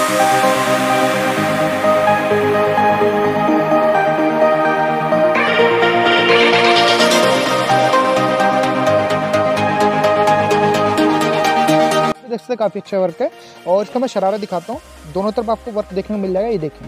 देख सकते काफ़ी अच्छा वर्क है। और इसका मैं शरारा दिखाता हूँ, दोनों तरफ आपको वर्क देखने को मिल जाएगा। ये देखें,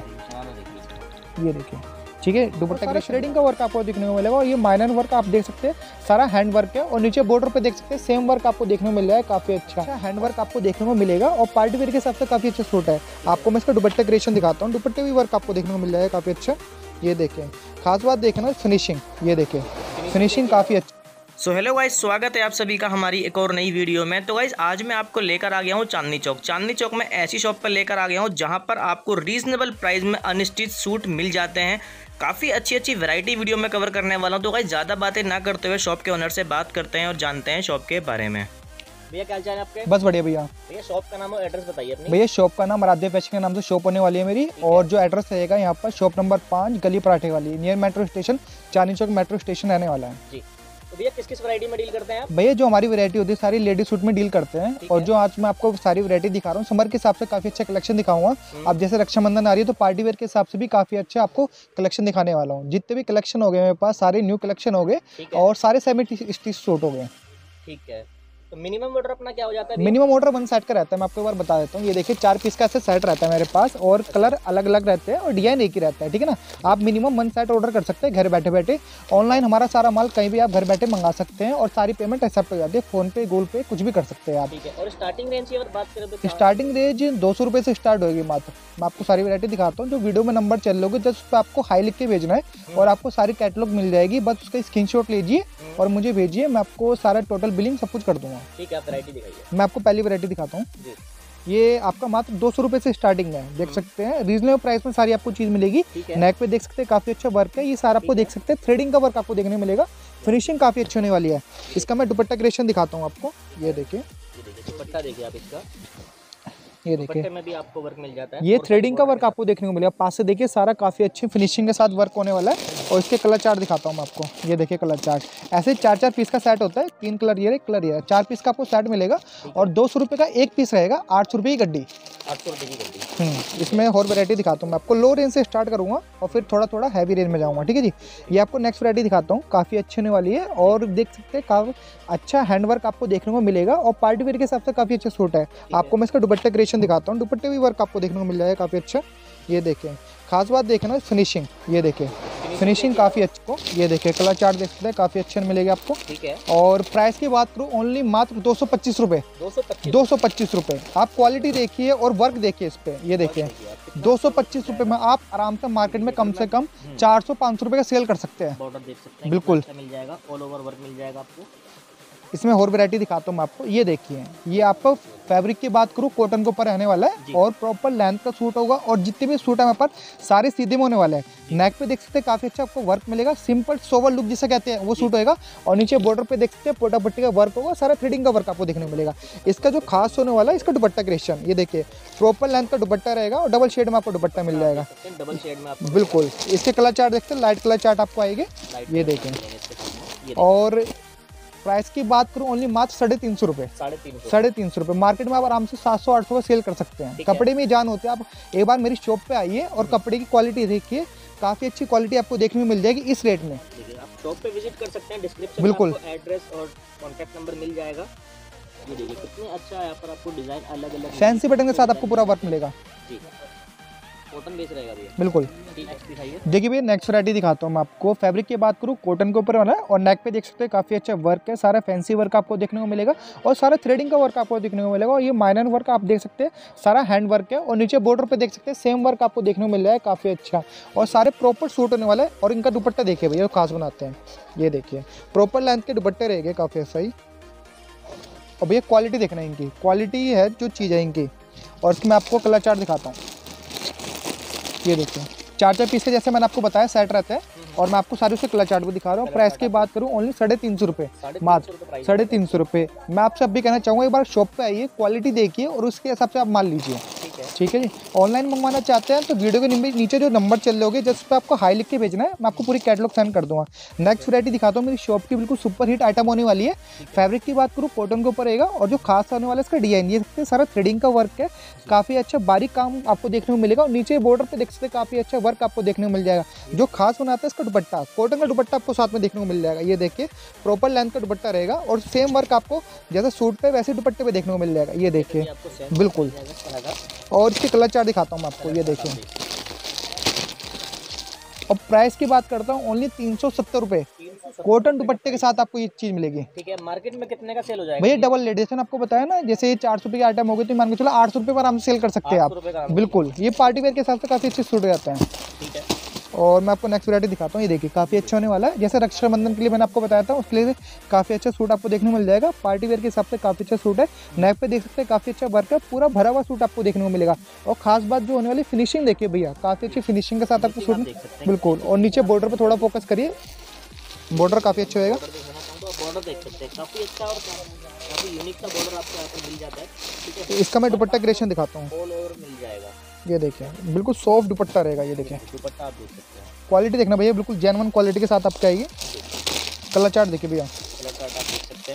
ये देखिए, ठीक है। दुपट्टा थ्रेडिंग का वर्क आपको देखने को मिलेगा और ये माइनर वर्क आप देख सकते हैं, सारा हैंड वर्क है। और नीचे बॉर्डर पे देख सकते हैं सेम वर्क आपको देखने को मिल रहा है, काफ़ी अच्छा हैंड वर्क आपको देखने को मिलेगा। और पार्टी वेयर के हिसाब से काफ़ी अच्छा सूट है। आपको मैं इसका दुपट्टा क्रिएशन दिखाता हूँ, दुपट्टे भी वर्क आपको देखने को मिल जाएगा काफ़ी अच्छा। ये देखें, खास बात देखें ना फिनिशिंग, ये देखें फिनिशिंग काफ़ी अच्छा। सो हेलो गाइस, स्वागत है आप सभी का हमारी एक और नई वीडियो में। तो गाइस आज मैं आपको लेकर आ गया हूँ चांदनी चौक में ऐसी शॉप पर लेकर आ गया हूँ जहाँ पर आपको रीजनेबल प्राइस में अनस्टिच सूट मिल जाते हैं। काफ़ी अच्छी वैरायटी वीडियो में कवर करने वाला हूँ। तो गाइस ज़्यादा बातें ना करते हुए शॉप के ओनर से बात करते हैं और जानते हैं शॉप के बारे में। भैया क्या हाल है आपके? बस बढ़िया भैया। भैया शॉप का नाम और एड्रेस बताइए अपनी। भैया शॉप का नाम आराध्या फैशन के नाम से शॉप होने वाली है मेरी। और जो एड्रेस रहेगा यहाँ पर शॉप नंबर 5 गली पराठे वाली, near metro station, Chandni Chowk metro station रहने वाला है जी। तो भैया किस वैरायटी में डील करते हैं आप? भैया जो हमारी वैरायटी होती है सारी लेडीज सूट में डील करते हैं। और जो आज मैं आपको सारी वैरायटी दिखा रहा हूँ समर के हिसाब से काफी अच्छा कलेक्शन दिखाऊंगा। अब जैसे रक्षाबंधन आ रही है तो पार्टी वेयर के हिसाब से भी काफी अच्छा आपको कलेक्शन दिखाने वाला हूँ। जितने भी कलेक्शन हो गए मेरे पास सारे न्यू कलेक्शन हो गए और सारे सेमी स्टिच सूट हो गए। ठीक है, तो मिनिमम ऑर्डर अपना क्या हो जाता है? मिनिमम ऑर्डर 1 सेट का रहता है, मैं आपको एक बार बता देता हूँ। ये देखिए 4 पीस का ऐसे सेट रहता है मेरे पास और कलर अलग अलग रहते हैं और डिजाइन एक ही रहता है, ठीक है ना। आप मिनिमम 1 सेट ऑर्डर कर सकते हैं घर बैठे बैठे। ऑनलाइन हमारा सारा माल कहीं भी आप घर बैठे मंगा सकते हैं और सारी पेमेंट एक्सेप्ट हो जाती है, फोन पे गूगल पे कुछ भी कर सकते हैं आप। ठीक है, और स्टार्टिंग रेंज की अगर बात करें तो स्टार्टिंग रेंज 200 रुपये से स्टार्ट होगी मात्र। मैं आपको सारी वैरायटी दिखाता हूँ, जो वीडियो में नंबर चल लोगे जस्ट उस पर आपको हाई लिख के भेजना है और आपको सारी कैटलॉग मिल जाएगी। बस उसका स्क्रीनशॉट लीजिए और मुझे भेजिए, मैं आपको सारा टोटल बिलिंग सब कुछ कर दूंगा। ठीक है, आप वैरायटी दिखाइए। मैं आपको पहली वैरायटी दिखाता हूँ। ये आपका मात्र 200 रुपये से स्टार्टिंग है, देख सकते हैं रीजनेबल प्राइस में सारी आपको चीज़ मिलेगी। नेक पे देख सकते हैं काफ़ी अच्छा वर्क है, ये सारा आपको देख सकते हैं थ्रेडिंग का वर्क आपको देखने मिलेगा। फिनिशिंग काफ़ी अच्छी होने वाली है। इसका मैं दुपट्टा क्रिएशन दिखाता हूँ आपको। ये देखिए, दुपट्टा देखिए आप इसका, ये देखिए में भी आपको वर्क मिल जाता है। ये थ्रेडिंग का वर्क आपको देखने को मिलेगा। पास से देखिए सारा काफ़ी अच्छी फिनिशिंग के साथ वर्क होने वाला है। और इसके कलर चार्ट दिखाता हूँ मैं आपको। ये देखिए कलर चार्ट, ऐसे 4 पीस का सेट होता है, 3 कलर ये कलर ये 4 पीस का आपको सेट मिलेगा। और 200 रुपये का एक पीस रहेगा, 800 रुपये की गड्डी। 800 रुपये की गड्डी। इसमें और वैरायटी दिखाता हूँ मैं आपको। लो रेंज से स्टार्ट करूँगा और फिर थोड़ा हैवी रेंज में जाऊँगा, ठीक है जी। ये आपको नेक्स्ट वैरायटी दिखाता हूँ, काफ़ी अच्छी होने वाली है। और देख सकते हैं काफ़ी अच्छा हैंडवर्क आपको देखने को मिलेगा और पार्टी वेयर के हिसाब से काफ़ी अच्छा सूट है। आपको मैं इसका दुपट्टा क्रिएशन दिखाता हूँ, दुपट्टे भी वर्क आपको देखने को मिल जाएगा काफ़ी अच्छा। ये देखें, खास बात देखें ना फिनिशिंग, ये देखें फिनिशिंग काफ़ी अच्छी। ये देखिए कलर चार्ट देख सकते हैं, काफ़ी अच्छे मिलेगी आपको। ठीक है, और प्राइस की बात करूँ ओनली मात्र 225 रुपये। 225 रुपये। आप क्वालिटी देखिए और वर्क देखिए इस पर। ये देखिए 225 रुपये में आप आराम से मार्केट में कम से कम 400-500 रुपये का सेल कर सकते हैं। बॉर्डर देख सकते हैं बिल्कुल मिल जाएगा, ऑल ओवर वर्क मिल जाएगा आपको। इसमें और वैरायटी दिखाता हूँ मैं आपको। ये देखिए, ये आपको फैब्रिक की बात करूँ कॉटन के ऊपर रहने वाला है और प्रॉपर लेंथ का सूट होगा। और जितने भी सूट है हमारे पास सारे सीधे में होने वाले हैं। नेक पे देख सकते हैं काफ़ी अच्छा आपको वर्क मिलेगा, सिंपल सोवर लुक जिसे कहते हैं वो सूट होगा। और नीचे बॉर्डर पे देख सकते हैं पोटा पट्टी का वर्क होगा, सारा थ्रेडिंग का वर्क आपको देखने को मिलेगा। इसका जो खास होने वाला है इसका दुपट्टा क्रिएशन, ये देखिए प्रॉपर लेंथ का दुपट्टा रहेगा और डबल शेड में आपको दुपट्टा मिल जाएगा। डबल शेड में आपको बिल्कुल। इसके कलर चार्ट देखते हैं, लाइट कलर चार्ट आपको आएंगे। ये देखें। और प्राइस की बात करूं ओनली मात्र 350 रुपये। 350 रुपये। मार्केट में आप आराम से 700-800 का सेल कर सकते हैं। कपड़े में जान होते हैं। आप एक बार मेरी शॉप पे आइए और कपड़े की क्वालिटी देखिए, काफ़ी अच्छी क्वालिटी आपको देखने में मिल जाएगी इस रेट में। आप शॉप पे विजिट कर सकते हैं, डिस्क्रिप्शन बिल्कुल में आपको एड्रेस और कॉन्टैक्ट नंबर मिल जाएगा। ये देखिए कितने अच्छा है, यहाँ पर आपको डिज़ाइन अलग अलग फैंसी बटन के साथ आपको पूरा वर्क मिलेगा। जी, कॉटन बेस रहेगा भैया। बिल्कुल। देखिए भैया नेक्स्ट वैरायटी दिखाता हूँ मैं आपको। फैब्रिक की बात करूँ कॉटन के ऊपर वाला है और नेक पे देख सकते हैं काफ़ी अच्छा वर्क है, सारा फैंसी वर्क आपको देखने को मिलेगा और सारा थ्रेडिंग का वर्क आपको देखने को मिलेगा। और ये माइनर वर्क आप देख सकते हैं, सारा हैंड वर्क है। और नीचे बॉर्डर पे देख सकते हैं सेम वर्क आपको देखने को मिल रहा है, काफ़ी अच्छा। और सारे प्रॉपर सूट होने वाला है। और इनका दुपट्टा देखिए भैया खास बनाते हैं। ये देखिए प्रॉपर लेंथ के दुपट्टे रहेंगे काफ़ी सही। और भैया क्वालिटी देखना है, इनकी क्वालिटी है जो चीज़ है इनकी। और इसमें आपको कलर चार्ट दिखाता हूँ। ये देखिए 4 पीस के जैसे मैंने आपको बताया सेट रहता है और मैं आपको सारे उसके कलर चार्ट भी दिखा रहा हूँ। प्राइस की बात करूँ ओनली 350 रुपये, मात्र 350 रुपये। मैं आपसे अब भी कहना चाहूँगा एक बार शॉप पे आइए, क्वालिटी देखिए और उसके हिसाब से आप माल लीजिए। ठीक है जी। ऑनलाइन मंगवाना चाहते हैं तो वीडियो के नीचे जो नंबर चल रहे होंगे जिस पर आपको हाई लिख के भेजना है, मैं आपको पूरी कैटलॉग सेंड कर दूंगा। नेक्स्ट वैरायटी दिखाता हूँ, मेरी शॉप की बिल्कुल सुपर हिट आइटम होने वाली है। फैब्रिक की बात करूँ कॉटन के ऊपर रहेगा, और जो खास होने वाला है इसका डिजाइन, ये सारा थ्रेडिंग का वर्क है, काफ़ी अच्छा बारीक काम आपको देखने को मिलेगा। और नीचे बॉर्डर पे देख सकते हैं काफ़ी अच्छा वर्क आपको देखने को मिल जाएगा। जो खास बनाता है इसका दुपट्टा, कॉटन का दुपट्टा आपको साथ में देखने को मिल जाएगा। ये देखिए प्रॉपर लेंथ का दुपट्टा रहेगा, और सेम वर्क आपको जैसे सूट पे वैसे दुपट्टे पे देखने को मिल जाएगा। ये देखिए बिल्कुल। और इसके कलर चार्ट दिखाता हूँ मैं आपको, ये देखिए। और प्राइस की बात करता हूँ, ओनली 370 रुपये कॉटन दुपट्टे के साथ आपको ये चीज़ मिलेगी। ठीक है, मार्केट में कितने का सेल हो जाएगा भैया? डबल रेट, जैसे आपको बताया ना, जैसे ये 400 रुपये की आइटम हो गई तो मान के चलो 800 रुपये पर आराम से सेल कर सकते हैं आप। बिल्कुल, ये पार्टी वेयर के हिसाब से काफ़ी अच्छे सूट जाते हैं। ठीक है। और मैं आपको नेक्स्ट वैरायटी दिखाता हूँ, ये देखिए काफ़ी अच्छा होने वाला है। जैसे रक्षाबंधन के लिए मैंने आपको बताया था, उसके लिए काफ़ी अच्छा सूट आपको देखने को मिल जाएगा। पार्टी वेयर के हिसाब से काफ़ी अच्छा सूट है। नेक पे देख सकते हैं काफ़ी अच्छा वर्क है, पूरा भरा हुआ सूट आपको देखने को मिलेगा। और खास बात जो होने वाली फिनिशिंग देखिए भैया, काफ़ी अच्छी फिनिशिंग के साथ आपको सूट, बिल्कुल। और नीचे बॉर्डर पर थोड़ा फोकस करिए, बॉर्डर काफ़ी अच्छा होगा। बॉर्डर देख सकते हैं काफ़ी अच्छा और काफ़ी यूनिक सा बॉर्डर आपको यहाँ पर मिल जाता है। ठीक है, इसका मैं दुपट्टा क्रिएशन दिखाता हूँ, ऑल ओवर मिल जाएगा। ये देखिए बिल्कुल सॉफ्ट दुपट्टा रहेगा। ये देखिए दुपट्टा आप देख सकते हैं, क्वालिटी देखना भैया, बिल्कुल जेन्युइन क्वालिटी के साथ आपको आएगी। कलर चार्ट देखिए भैया, कलर चार्ट आप देख सकते हैं।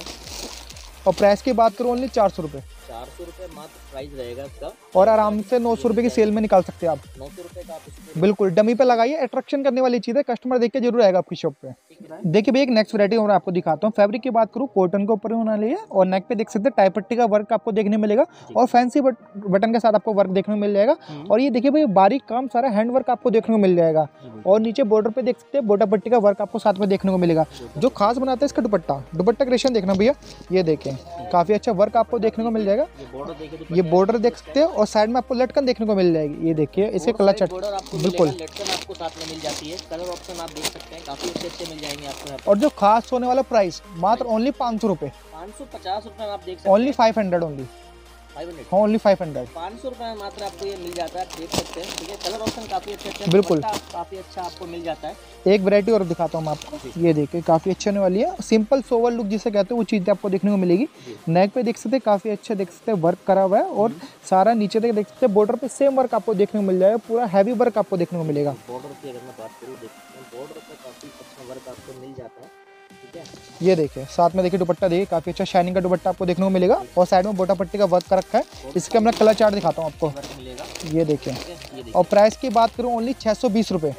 और प्राइस की बात करूँ ओनली 400 रुपये, 400 रुपये मात्र प्राइस रहेगा इसका। और आराम से 900 रुपये की सेल में निकाल सकते हैं आप। 900 रुपये का आप इसको बिल्कुल डमी पे लगाइए, अट्रैक्शन करने वाली चीज़ है, कस्टमर देख के जरूर आएगा आपकी शॉप पे। देखिए भैया एक नेक्स्ट वैरायटी और आपको दिखाता हूँ। फैब्रिक की बात करूँ कॉटन के ऊपर होने वाली है, और नेक पे देख सकते हैं टाई पट्टी का वर्क आपको देखने मिलेगा, और फैंसी बटन के साथ आपको वर्क देखने को मिल जाएगा। और ये देखिए भैया बारीक काम सारा हैंड वर्क आपको देखने को मिल जाएगा। और नीचे बॉर्डर पे देख सकते हैं बोटा पट्टी का वर्क आपको साथ में देखने को मिलेगा। जो खास बनाता है इसका दुपट्टा क्रिएशन देखना भैया, ये देखें काफ़ी अच्छा वर्क आपको देखने को मिल जाएगा। ये बॉर्डर देख सकते हैं, और साइड में आपको लटकन देखने को मिल जाएगी। ये देखिए इसके कलर चार्ट, बिल्कुल लटकन आपको साथ में मिल जाती है। कलर ऑप्शन आप देख सकते हैं, काफ़ी अच्छे मिल जाएंगे आपको यहाँ पर। और जो खास होने वाला प्राइस मात्र ओनली 500 रुपये, 550 रुपये में आप देख सकते ओनली 500 ओनली, 500 हाँ ओनली 500। 500 रुपये में मात्र आपको ये मिल जाता है, आप देख सकते हैं। ठीक है, कलर ऑप्शन काफ़ी अच्छे बिल्कुल काफ़ी अच्छा आपको मिल जाता है। एक वैरायटी और दिखाता हूँ मैं आपको, ये देखिए काफ़ी अच्छी होने वाली है। सिंपल सोवर लुक जिसे कहते हैं वो चीज़ आपको देखने को मिलेगी। नेक पे देख सकते हैं काफ़ी अच्छा देख सकते हैं वर्क करा हुआ है, और सारा नीचे तक देख सकते हैं बॉर्डर पे सेम वर्क आपको देखने को मिल जाएगा। पूरा हैवी वर्क आपको देखने को मिलेगा। बॉर्डर की अगर मैं बात करूँ, देख सकते हैं बॉर्डर पे काफ़ी अच्छा वर्क आपको मिल जाता है। ठीक है, ये देखिए साथ में देखिए दुपट्टा देखिए काफ़ी अच्छा शाइनिंग का दुपट्टा आपको देखने को मिलेगा, और साइड में बोटा पट्टी का वर्क कर रखा है। इसका मैं कलर चार्ट दिखाता हूँ आपको, ये देखिए। और प्राइस की बात करूँ ओनली 620 रुपये,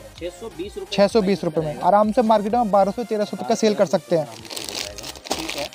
620 रुपये में आराम से मार्केट में 1200-1300 तक का सेल कर सकते हैं। ठीक है,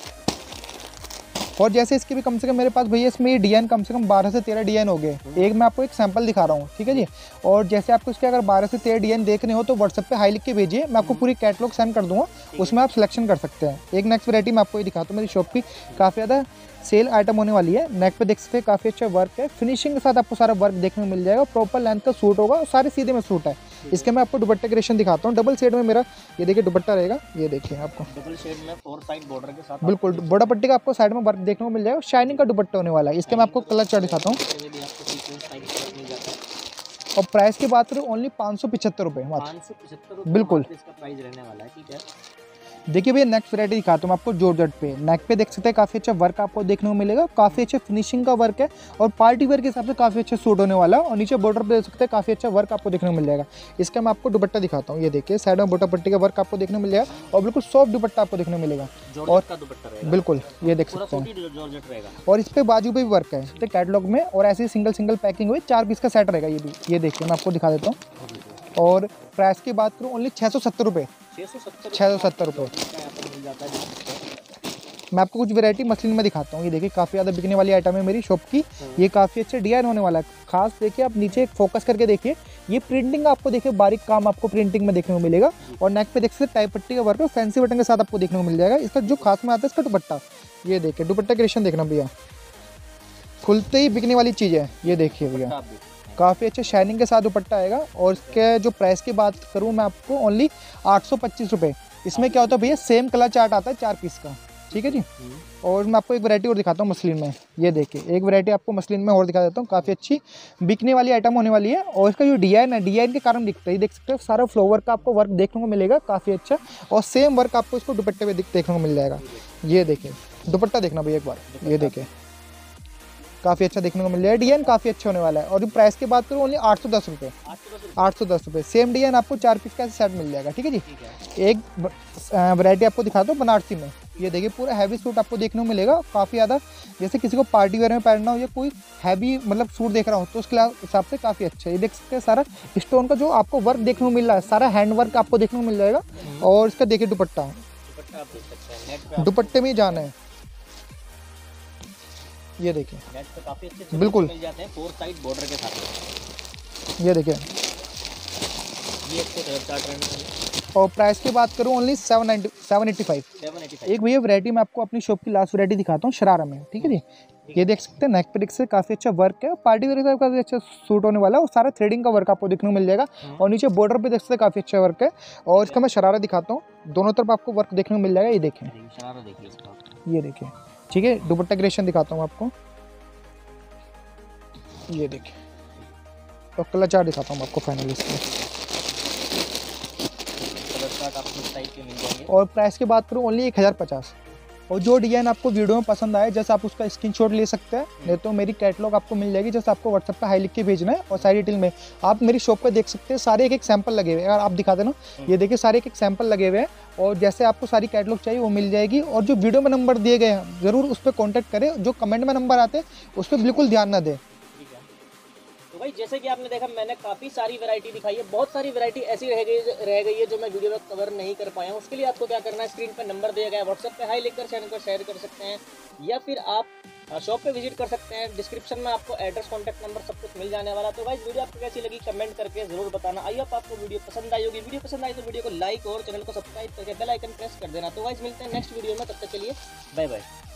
और जैसे इसके भी कम से कम मेरे पास भैया इसमें ये डिजाइन कम से कम 12 से 13 डिजाइन हो गए। एक मैं आपको एक सैंपल दिखा रहा हूँ, ठीक है जी। और जैसे आपको इसके अगर 12 से 13 डिजाइन देखने हो तो व्हाट्सएप पे हाई लिख के भेजिए, मैं आपको पूरी कैटलॉग सेंड कर दूँगा, उसमें आप सिलेक्शन कर सकते हैं। एक नेक्स्ट वैरायटी मैं आपको ये दिखाता हूँ, मेरी शॉप की काफ़ी ज़्यादा सेल आइटम होने वाली है। नेक पे देख सकते हैं काफ़ी अच्छा वर्क है, फिनिशिंग के साथ आपको सारा वर्क देखने को मिल जाएगा। प्रॉपर लेंथ का सूट होगा, और सारे सीधे में सूट है। इसके मैं आपको दुपट्टे क्रिएशन दिखाता हूँ, डबल शेड में मेरा ये देखिए दुपट्टा रहेगा। ये देखिए आपको डबल शेड में 4 साइड बॉर्डर के साथ बिल्कुल बोटा पट्टी का आपको साइड में वर्क देखने को मिल जाएगा। शाइनिंग का दुपट्टा होने वाला है। इसके मैं आपको कलर चार्ट दिखाता हूँ। और प्राइस की बात करूँ ओनली 575 रुपये मात्र, 575 बिल्कुल इसका प्राइस रहने वाला है। ठीक है, देखिए भैया नेक्स्ट वैरायटी दिखाता हूँ मैं आपको जॉर्जेट पे। नेक पे देख सकते हैं काफ़ी अच्छा वर्क आपको देखने को मिलेगा, काफ़ी अच्छे फिनिशिंग का वर्क है, और पार्टी वेयर के हिसाब से काफ़ी अच्छा सूट होने वाला है। और नीचे बॉर्डर पे देख सकते हैं काफ़ी अच्छा वर्क आपको देखने को मिल जाएगा। इसका मैं आपको दुपट्टा दिखाता हूँ, ये देखिए साइड में बोटा पट्टी का वर्क आपको देखने को मिल जाएगा, और बिल्कुल सॉफ्ट दुपट्टा आपको देखने को मिलेगा। और बिल्कुल ये देख सकते हैं, और इस पर बाजू पे भी वर्क है कैटलॉग में, और ऐसे सिंगल पैकिंग हुई 4 पीस का सेट रहेगा ये भी। ये देखिए मैं आपको दिखा देता हूँ। और प्राइस की बात करूँ ओनली 670 रुपये, 670 रुपये। मैं आपको कुछ वैरायटी मसलिन में दिखाता हूँ। ये देखिए काफ़ी ज़्यादा बिकने वाली आइटम है मेरी शॉप की। ये काफ़ी अच्छे डिजाइन होने वाला है। खास देखिए आप नीचे एक फोकस करके देखिए, ये प्रिंटिंग आपको देखिए बारीक काम आपको प्रिंटिंग में देखने को मिलेगा। और नेक पे देख सकते टाई पट्टी का वर्क है, फैंसी बटन के साथ आपको देखने को मिल जाएगा। इसका जो खास में आता है इसका दुपट्टा, ये देखिए दुपट्टा क्रिएशन देखना भैया, खुलते ही बिकने वाली चीज़ है। ये देखिए भैया काफ़ी अच्छे शाइनिंग के साथ दुपट्टा आएगा। और इसके जो प्राइस की बात करूँ मैं आपको ओनली 825 रुपये। इसमें क्या होता है भैया सेम कलर चार्ट आता है 4 पीस का, ठीक है जी। और मैं आपको एक वैरायटी और दिखाता हूँ मसलिन में। ये देखिए एक वैरायटी आपको मसलिन में और दिखा देता हूँ, काफ़ी अच्छी बिकने वाली आइटम होने वाली है। और इसका जो डिजाइन है, डिजाइन के कारण दिखता है, देख सकते हो सारा फ्लावर का आपको वर्क देखने को मिलेगा काफ़ी अच्छा, और सेम वर्क आपको इसको दुपट्टे पे देखने को मिल जाएगा। ये देखिए दुपट्टा देखना भैया एक बार, ये देखिए काफ़ी अच्छा देखने को मिल रहा है। डिजाइन काफ़ी अच्छा होने वाला है। और प्राइस की बात करूँ ओनली 810 रुपये, 810 रुपये। सेम डिजाइन आपको 4 पीस का सेट मिल जाएगा, ठीक है जी। एक वैरायटी आपको दिखाता हूँ बनारसी में। ये देखिए पूरा हैवी सूट आपको देखने को मिलेगा, काफ़ी ज़्यादा, जैसे किसी को पार्टी वेयर में पहनना हो या कोई हैवी मतलब सूट देख रहा हो तो उसके हिसाब से काफ़ी अच्छा है। ये देख सकते हैं सारा स्टोन का जो आपको वर्क देखने को मिल रहा है, सारा हैंड वर्क आपको देखने को मिल जाएगा। और इसका देखिए दुपट्टा, आप देख सकते हैं, नेट पे दुपट्टे में ही जाना है। ये देखिए नेट पे काफी अच्छे बिल्कुल मिल जाते हैं 4 साइड बॉर्डर के साथ। ये देखिए। ये अच्छे कलर चार्ट रहने वाले। और प्राइस की बात करूँ ओनली 785। एक भैया वैरायटी मैं आपको अपनी शॉप की लास्ट वैरायटी दिखाता हूँ शरारा में, ठीक है जी। ये देख सकते हैं नेक पे से काफ़ी अच्छा वर्क है, पार्टी वेयर का काफ़ी अच्छा सूट होने वाला है। और सारा थ्रेडिंग का वर्क आपको देखने को मिल जाएगा। और नीचे बॉर्डर पे देख सकते हैं काफ़ी अच्छा वर्क है। और इसका मैं शरारा दिखाता हूँ, दोनों तरफ आपको वर्क देखने को मिल जाएगा। ये देखें, शरारा देखिए इसका, ये देखिए, ठीक है। दुपट्टा क्रिएशन दिखाता हूँ आपको, ये देखिए। और कलर चार्ट दिखाता हूँ आपको फाइनली इसका। और प्राइस की बात करूँ ओनली 1050। और जो डिज़ाइन आपको वीडियो में पसंद आए जैसे आप उसका स्क्रीनशॉट ले सकते हैं, नहीं तो मेरी कैटलॉग आपको मिल जाएगी, जैसे आपको व्हाट्सएप पे हाई लिख के भेजना है। और सारी डिटेल में आप मेरी शॉप पे देख सकते हैं, सारे एक एक सैंपल लगे हुए हैं। अगर आप दिखा देना, ये देखिए सारे एक एक सैंपल लगे हुए हैं। और जैसे आपको सारी कैटलॉग चाहिए वो मिल जाएगी। और जो वीडियो में नंबर दिए गए हैं ज़रूर उस पर कॉन्टैक्ट करें, जो कमेंट में नंबर आते हैं उस पर बिल्कुल ध्यान ना दें। तो भाई जैसे कि आपने देखा मैंने काफ़ी सारी वैरायटी दिखाई है, बहुत सारी वैरायटी ऐसी रह गई है जो मैं वीडियो में कवर नहीं कर पाया हूँ। उसके लिए आपको क्या करना है, स्क्रीन पर नंबर दिया गया है, व्हाट्सएप पे हाई लिखकर चैनल पर शेयर कर सकते हैं, या फिर आप शॉप पे विजिट कर सकते हैं। डिस्क्रिप्शन में आपको एड्रेस, कॉन्टैक्ट नंबर सब कुछ मिल जाने वाला। तो भाई वीडियो आपको कैसी लगी कमेंट करके जरूर बताना। आई होप आपको वीडियो पसंद आई होगी। वीडियो पसंद आई तो वीडियो को लाइक और चैनल को सब्सक्राइब करके बेल आइकन प्रेस कर देना। तो भाई मिलते हैं नेक्स्ट वीडियो में, तब तक के लिए बाय बाय।